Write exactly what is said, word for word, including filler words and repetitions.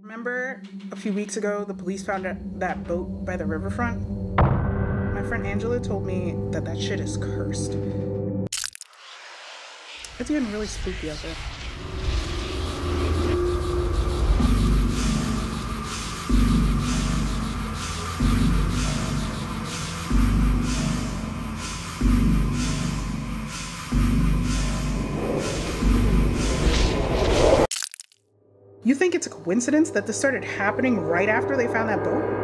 Remember a few weeks ago, the police found that boat by the riverfront? My friend Angela told me that that shit is cursed. It's getting really spooky out there. You think it's a coincidence that this started happening right after they found that boat?